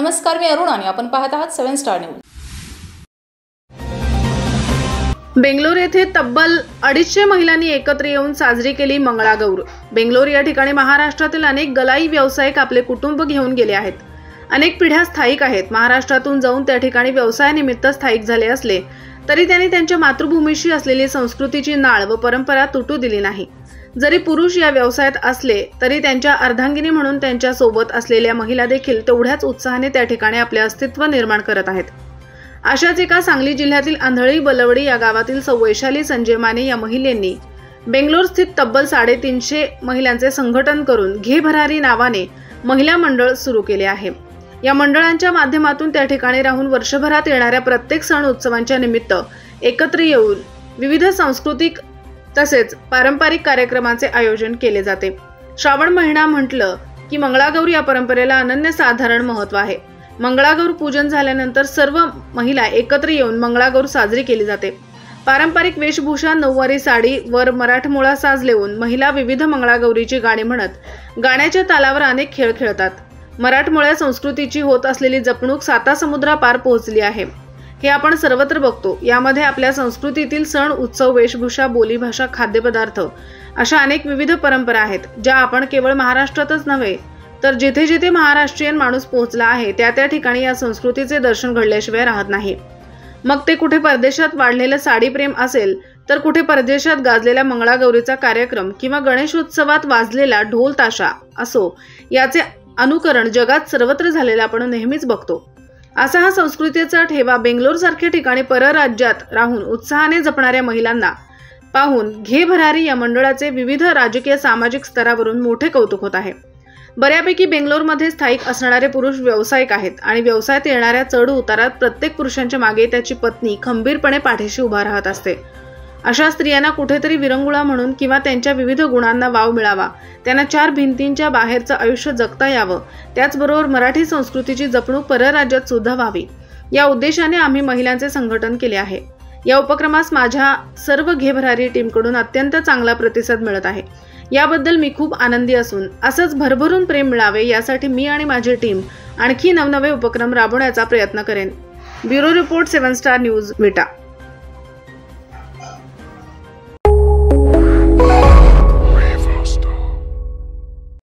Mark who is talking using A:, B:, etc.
A: नमस्कार, मी अरुण आणि आपण पाहत आहात 7 स्टार न्यूज।
B: बेंगलोर येथे तब्बल 250 महिलांनी एकत्र येऊन साजरी केली मंगळागौर। बेंगलोर या ठिकाणी महाराष्ट्रातील अनेक गलाई व्यावसायिक आपले कुटुंब घेऊन गेले आहेत। अनेक पिढ्या स्थायिक आहेत। महाराष्ट्रातून जाऊन त्या ठिकाणी व्यवसायानिमित्त स्थायिक झाले असले तरी त्यांनी त्यांच्या मातृभूमीशी असलेली संस्कृतीची नाळ व परंपरा तुटू दिली नाही। जरी पुरुष या व्यवसायात असले तरी त्यांच्या अर्धांगिनी म्हणून त्यांच्या सोबत असलेल्या महिला देखील तेवढ्याच उत्साहाने त्या ठिकाणी आपले अस्तित्व निर्माण करत आहेत। अशाच एका सांगली जिल्ह्यातील आंधळी बलवडी या गावातील वैशाली संजय माने या महिलेंनी बेंगलोर स्थित तब्बल 350 महिलांचे संघटन करून घे भरारी नावाने महिला मंडळ सुरू केले आहे। या मंडळांच्या माध्यमातून त्या ठिकाणी राहून वर्षभरात येणाऱ्या प्रत्येक सण उत्सवांच्या निमित्त एकत्र येऊन विविध सांस्कृतिक तसेच पारंपरिक कार्यक्रमांचे आयोजन केले जाते। श्रावण महिना म्हटलं की मंगळागौर या परंपरेला अनन्यसाधारण महत्त्व आहे। मंगळागौर पूजन झाल्यानंतर सर्व महिला एकत्र येऊन मंगळागौर साजरी केली जाते। पारंपरिक वेशभूषा, नऊवारी साडी वर मराठमोळा साज लेवून महिला विविध मंगळागौरीची गाणी म्हणत गाण्याच्या तालावर अनेक खेळ खेळतात। मराठमोळ्या संस्कृतीची होत असलेली जपणूक सातासमुद्रापार पोहोचली आहे हे आपण सर्वत्र बघतो। यामध्ये आपल्या संस्कृतीतील सण उत्सव, वेशभूषा, बोलीभाषा, खाद्यपदार्थ अशा अनेक विविध परंपरा आहेत ज्या आपण केवळ महाराष्ट्रातच नव्हे तर जिथे जिथे महाराष्ट्रीयन माणूस पोहोचला आहे त्या त्या ठिकाणी या संस्कृतीचे दर्शन घडल्याशिवाय राहत नाही। मग ते कुठे परदेशात वाढलेलं साडी प्रेम असेल तर कुठे परदेशात गाजलेला मंगळागौरीचा कार्यक्रम किंवा गणेशोत्सवात वाजलेला ढोल ताशा असो, याचे अनुकरण जगात सर्वत्र झालेलं आपण नेहमीच बघतो। असा हा संस्कृतीचा ठेवा बेंगलोर सारख्या ठिकाणी परराज्यात राहून उत्साहाने जपणाऱ्या महिलांना पाहून घे भरारी या मंडळाचे विविध राजकीय सामाजिक स्तरावरून मोठे कौतुक होत आहे। बऱ्यापैकी बेंगलोरमध्ये स्थायिक असणारे पुरुष व्यावसायिक आहेत आणि व्यवसायात येणाऱ्या चढ उतारात प्रत्येक पुरुषांच्या मागे त्याची पत्नी खंबीरपणे पाठीशी उभा राहत असते। अशा स्त्रियांना कुठेतरी विरंगुळा म्हणून किंवा त्यांच्या विविध गुणांना वाव मिळावा, त्यांना 4 भिंतींच्या बाहेरचं आयुष्य जगता यावं, त्याचबरोबर मराठी संस्कृतीची जपणूक परराज्यात सुद्धा व्हावी या उद्देशाने आम्ही महिलांचे संघटन केले आहे। या उपक्रमास माझ्या सर्व घे भरारी टीमकडून अत्यंत चांगला प्रतिसाद मिळत आहे। याबद्दल मी खूप आनंदी असून असंच भरभरून प्रेम मिळावे यासाठी मी आणि माझी टीम आणखी नवनवे उपक्रम राबवण्याचा प्रयत्न करेन। ब्युरो रिपोर्ट 7 स्टार न्यूज, विटा।